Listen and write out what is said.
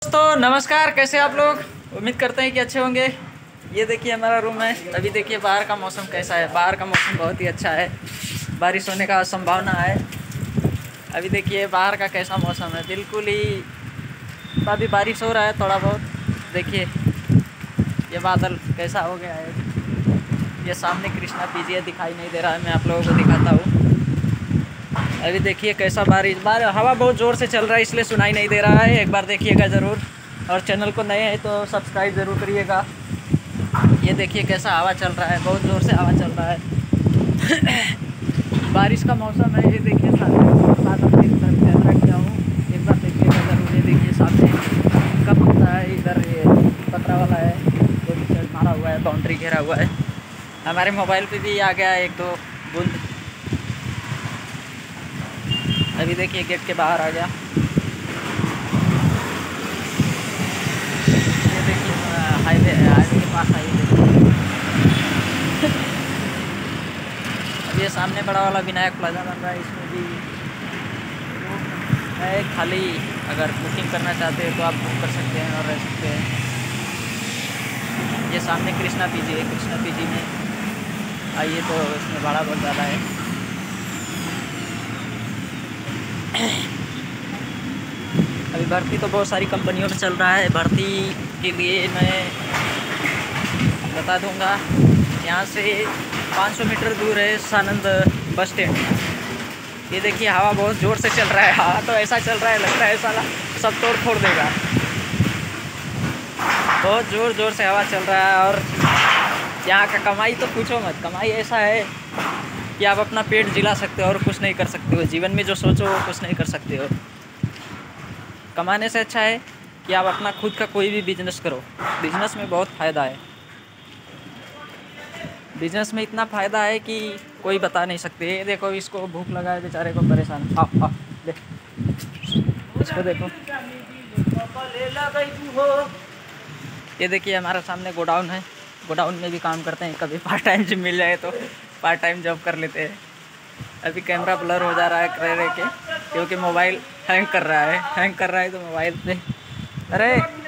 दोस्तों नमस्कार, कैसे आप लोग। उम्मीद करते हैं कि अच्छे होंगे। ये देखिए हमारा रूम है। अभी देखिए बाहर का मौसम कैसा है। बाहर का मौसम बहुत ही अच्छा है, बारिश होने का संभावना है। अभी देखिए बाहर का कैसा मौसम है, बिल्कुल ही अभी बारिश हो रहा है थोड़ा बहुत। देखिए ये बादल कैसा हो गया है। ये सामने कृष्णा पीजी दिखाई नहीं दे रहा है, मैं आप लोगों को दिखाता हूँ। अभी देखिए कैसा हवा बहुत ज़ोर से चल रहा है, इसलिए सुनाई नहीं दे रहा है। एक बार देखिएगा ज़रूर, और चैनल को नए हैं तो सब्सक्राइब ज़रूर करिएगा। ये देखिए कैसा हवा चल रहा है, बहुत ज़ोर से हवा चल रहा है। बारिश का मौसम है। ये देखिए साथ अपनी तरफ कैमरा किया हूँ, एक बार देखिएगा ज़रूर। ये देखिए सामने कब होता है, इधर ये पतरा वाला है, वो भी मारा हुआ है, बाउंड्री घेरा हुआ है। हमारे मोबाइल पे भी आ गया एक दो बूंद। अभी देखिए गेट के बाहर आ गया। ये देखिए हाईवे के पास आई देखिए। अब ये सामने बड़ा वाला विनायक प्लाजा बन रहा है, इसमें भी रूम है खाली। अगर बुकिंग करना चाहते हैं तो आप बुक कर सकते हैं और रह सकते हैं। ये सामने कृष्णा पीजी है, कृष्णा पीजी में आइए तो इसमें भाड़ा बहुत ज़्यादा है। अभी भर्ती तो बहुत सारी कंपनियों में चल रहा है। भर्ती के लिए मैं बता दूंगा, यहाँ से 500 मीटर दूर है सानंद बस स्टैंड। ये देखिए हवा बहुत ज़ोर से चल रहा है। हवा तो ऐसा चल रहा है, लगता है साला सब तोड़ फोड़ देगा। बहुत ज़ोर से हवा चल रहा है। और यहाँ का कमाई तो पूछो मत। कमाई ऐसा है कि आप अपना पेट जिला सकते हो और कुछ नहीं कर सकते हो। जीवन में जो सोचो वो कुछ नहीं कर सकते हो। कमाने से अच्छा है कि आप अपना खुद का कोई भी बिजनेस करो। बिजनेस में बहुत फ़ायदा है। बिजनेस में इतना फ़ायदा है कि कोई बता नहीं सकते। ये देखो इसको भूख लगा है बेचारे को, परेशान। हाँ देख इसको देखो। ये देखिए हमारा सामने गोडाउन है। गोडाउन में भी काम करते हैं। कभी पार्ट टाइम जब मिल जाए तो पार्ट टाइम जॉब कर लेते हैं। अभी कैमरा ब्लर हो जा रहा है रह के, क्योंकि मोबाइल हैंग कर रहा है। तो मोबाइल पे अरे